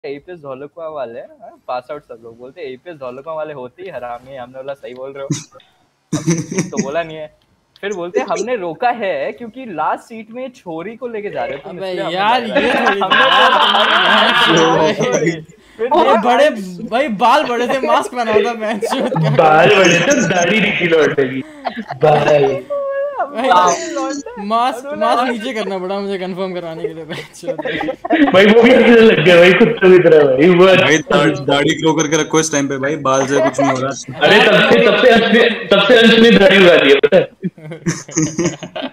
APS धौलकुआ वाले pass out सब लोग बोलते एपीएस धौलकुआ वाले होते ही हरामी। हमने बोला सही बोल रहे हो, हम तो बोला नहीं है। फिर बोलते हमने रोका है क्योंकि लास्ट सीट में छोरी को लेके जा रहे हो तुम, अबे इसलिए यार ये थोड़ी हमने बड़े भाई बाल बड़े थे, मास्क पहना था मैं, बाल बड़े थे, दाढ़ी निकली लौटेगी भाई। मास्क नीचे करना पड़ा मुझे कंफर्म कराने के लिए भाई। वो भी हंसने लग गया भाई कुत्तों की तरह भाई। दाढ़ी ग्रो करके रखो इस टाइम पे भाई, बाल से कुछ नहीं हो रहा। अरे तब से अंश ने दाढ़ी उगा दी है पता है।